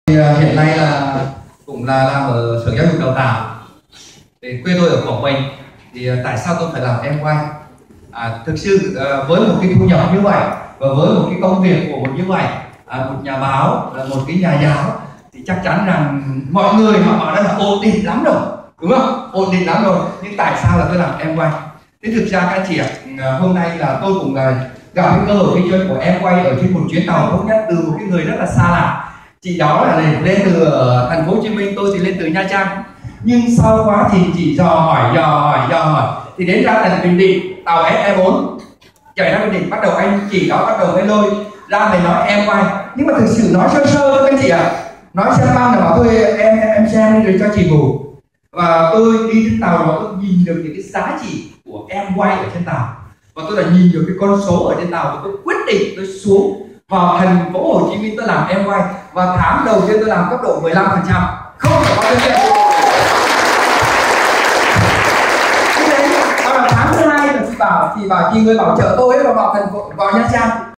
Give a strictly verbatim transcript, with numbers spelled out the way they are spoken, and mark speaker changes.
Speaker 1: Hiện nay là cũng là làm ở Sở Giáo dục Đào tạo. Thì quê tôi ở Quảng Bình. Thì tại sao tôi phải làm em quay? À, thực sự với một cái thu nhập như vậy và với một cái công việc của một như vậy, à, một nhà báo, là một cái nhà giáo, thì chắc chắn rằng mọi người họ bảo đây là ổn định lắm rồi, đúng không? Ổn định lắm rồi. Nhưng tại sao là tôi làm em quay? Thế thực ra các chị ạ, hôm nay là tôi cũng là gặp cái cơ hội kinh doanh của em quay ở trên một chuyến tàu thống nhất từ một cái người rất là xa lạ. Chị đó là lên, lên từ thành phố Hồ Chí Minh, tôi thì lên từ Nha Trang. Nhưng sau quá thì chị dò hỏi, dò hỏi, dò hỏi thì đến ra tận Bình Định, tàu ét e bốn chạy ra Bình Định, bắt đầu anh chị đó bắt đầu mới lôi ra để nói em quay. Nhưng mà thực sự nói sơ sơ thôi các chị ạ. Nói xem ban là bảo tôi em em em xem đi rồi cho chị ngủ. Và tôi đi trên tàu đó tôi nhìn được những cái giá trị của em quay ở trên tàu. Và tôi đã nhìn được cái con số ở trên tàu và tôi quyết định tôi xuống vào thành phố Hồ Chí Minh tôi làm em quay. Và tháng đầu tiên tôi làm cấp độ mười lăm phần trăm, không phải bao nhiêu tiền. Tháng thứ hai là chị bảo chị bảo chị người bảo trợ tôi vào thành phố vào Nha Trang.